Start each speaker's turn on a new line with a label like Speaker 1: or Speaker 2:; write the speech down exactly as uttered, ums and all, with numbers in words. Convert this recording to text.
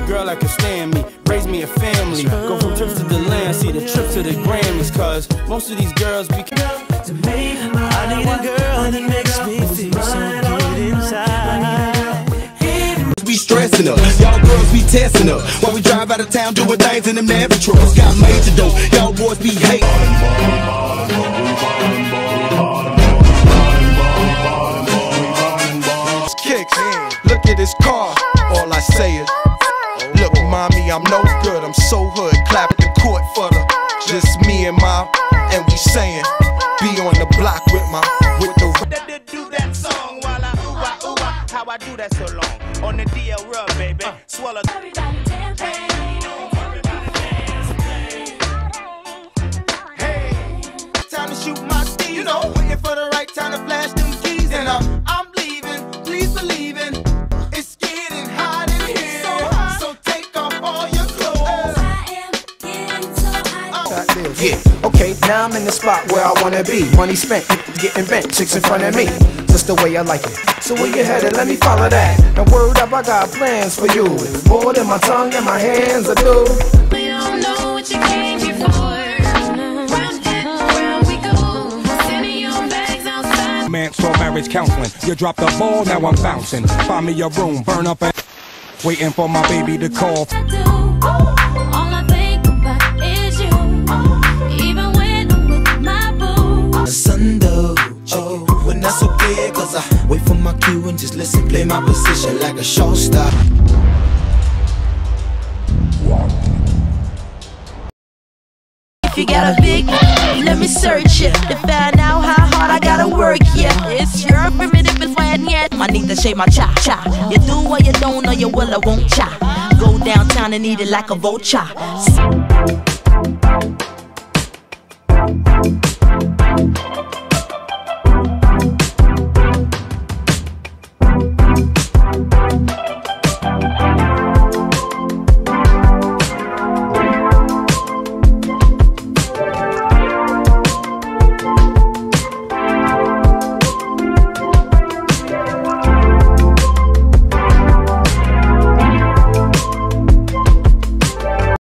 Speaker 1: girl that can stand me, raise me a family. Go from trips to the land, see the trip to the Grammys. Cause most of these girls be
Speaker 2: to me, I need a girl that makes me feel so good inside.
Speaker 3: We stressing up, y'all girls be testing up while we drive out of town doing things in them Navy trucks. Got major dough, y'all boys be hating.
Speaker 4: Kicks, look at this car, all I say is, look mommy, I'm no good, I'm so hood, clap the court for the, just me and my, and we saying, be on the block with my, with the.
Speaker 5: Do that song while I ooh ah ooh ah, how I do that so long, on the D L rub baby, swallow. Everybody dance, hey, time to shoot my steez, you know, waiting for the right time to flash them keys, and I'm, I'm leaving, please believe in, it's getting hot in here, so, hot. So take off all your clothes. I am getting so hot.
Speaker 6: Yeah, okay, now I'm in the spot where I wanna be. Money spent, getting bent, chicks in front of me. Just the way I like it. So where you headed? Let me follow that. Now word up, I got plans for you. It's more than my tongue and my hands are do.
Speaker 7: We don't know what you came here for. Round and round we go. Sending your bags outside.
Speaker 8: Man, so marriage counseling. You dropped the ball, now I'm bouncing. Find me a room, burn up and waiting for my baby to call.
Speaker 7: I do. All I think about is you. Even when I'm with my boo.
Speaker 3: Sunday, oh, when that's okay, cause I wait for my cue and just listen, play my position like a show star.
Speaker 9: If you got a big, let me search it to find out how hard I gotta work. Yeah, it's your primitive is when yet. I need to shave my cha cha. You do what you don't, or you will, I won't cha. Go downtown and eat it like a vulture.